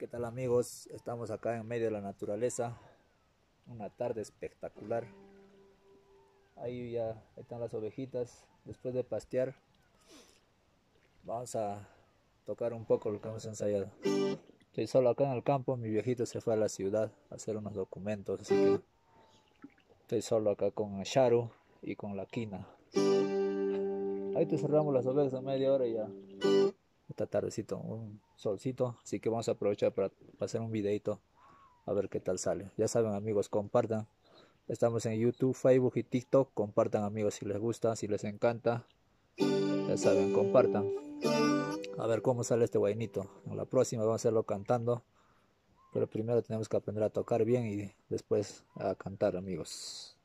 ¿Qué tal amigos? Estamos acá en medio de la naturaleza, una tarde espectacular. Ahí ya están las ovejitas. Después de pastear, vamos a tocar un poco lo que hemos ensayado. Estoy solo acá en el campo, mi viejito se fue a la ciudad a hacer unos documentos, así que estoy solo acá con Sharu y con la Quina. Ahí te cerramos las ovejas a media hora y ya. Esta tardecito, un solcito, así que vamos a aprovechar para hacer un videito a ver qué tal sale. Ya saben amigos, compartan. Estamos en YouTube, Facebook y TikTok. Compartan amigos si les gusta, si les encanta. Ya saben, compartan. A ver cómo sale este guainito. En la próxima vamos a hacerlo cantando. Pero primero tenemos que aprender a tocar bien y después a cantar amigos.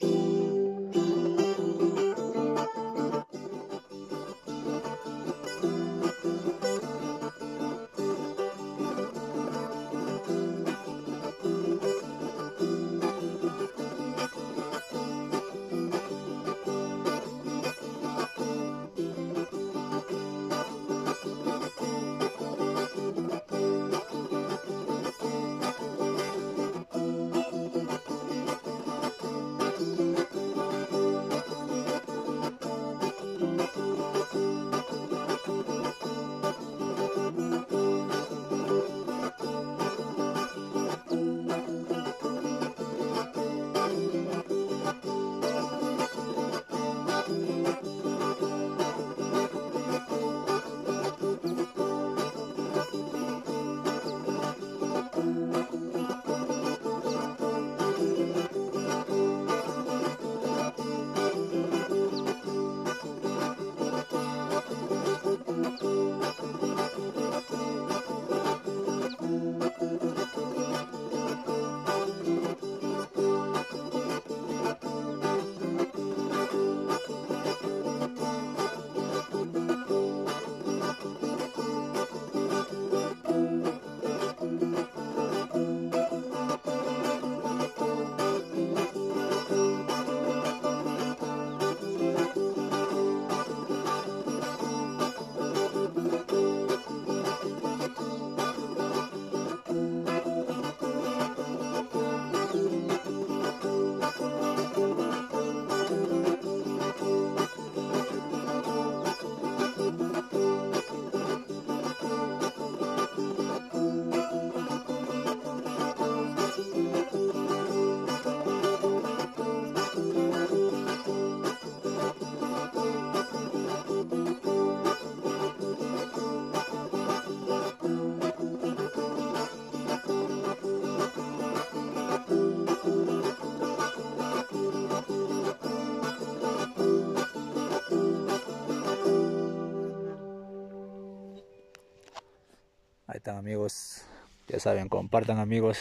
Ahí están amigos, ya saben, compartan amigos.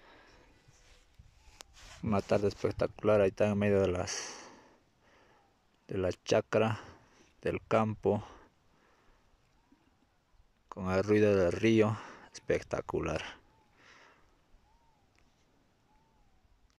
Una tarde espectacular, ahí están en medio de la chacra, del campo, con el ruido del río, espectacular.